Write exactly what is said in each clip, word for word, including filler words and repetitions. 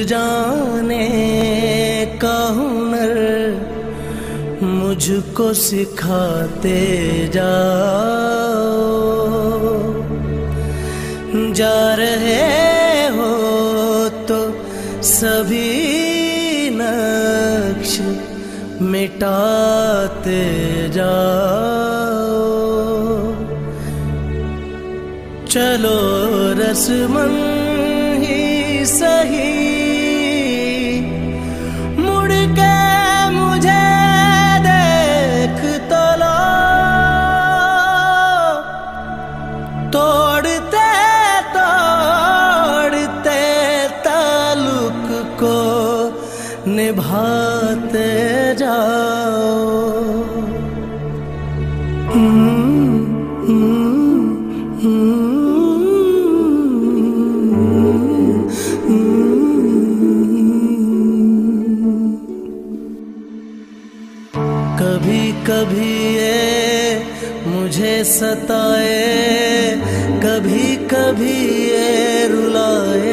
जाने का हुनर मुझको सिखाते जाओ। जा रहे हो तो सभी नक्श मिटाते जाओ। चलो रस्मन ही सही मुड़ के मुझे देख तो लो। तोड़ते तोड़ते ताल्लुक को निभाते जाओ। कभी कभी ये मुझे सताए, कभी कभी ये रुलाए।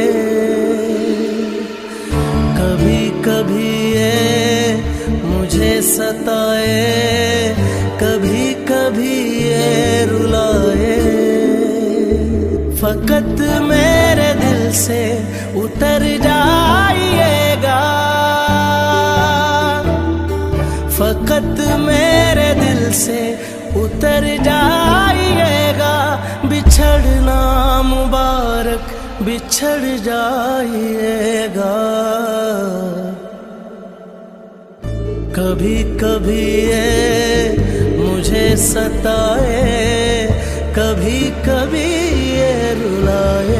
कभी कभी ये मुझे सताए, कभी कभी ये रुलाए। फकत मेरे दिल से उतर जाइएगा, फकत मेरे दिल से उतर जाइएगा। बिछड़ना मुबारक बिछड़ जाइएगा। कभी कभी ये मुझे सताए, कभी कभी ये रुलाए।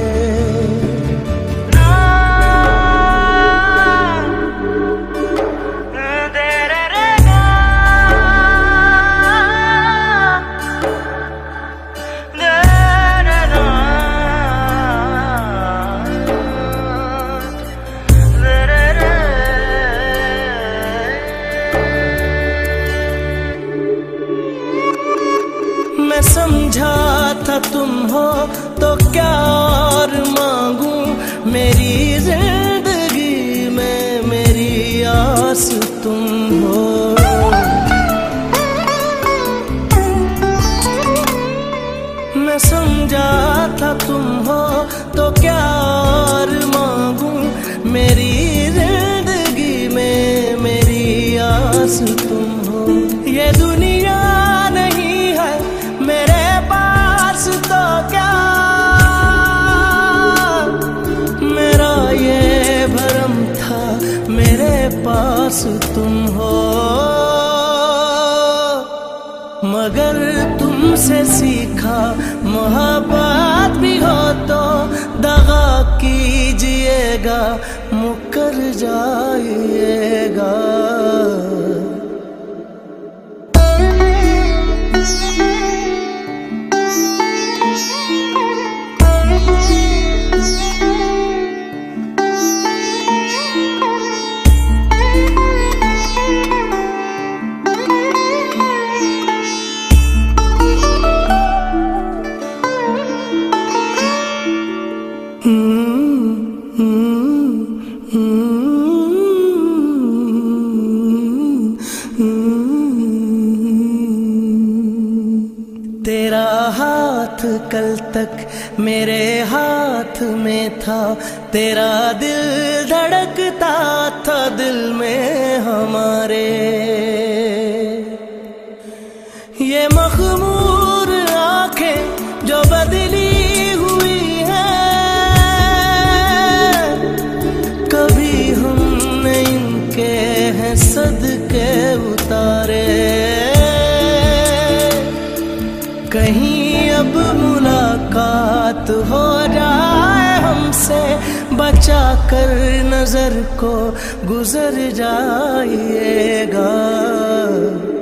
मैं समझा था तुम हो तो क्या और मांगू, मेरी जिंदगी में मेरी आस तुम हो। मैं समझा था तुम हो तो क्या और मांगू, मेरी जिंदगी में मेरी आस तुम हो। ये दुनिया नहीं है मेरे पास तो क्या, मेरा ये भरम था मेरे पास तुम हो। मगर तुमसे सीखा मोहब्बत भी हो तो दगा कीजिएगा, मुकर जाइएगा। तेरा हाथ कल तक मेरे हाथ में था, तेरा दिल धड़कता था दिल में हमारे। ये मखमूर आंखें जो बदली हुई हैं, कभी हमने इनके हैं सदके उतारे। कहीं अब मुलाकात हो जाए हमसे, बचा कर नजर को गुजर जाइएगा।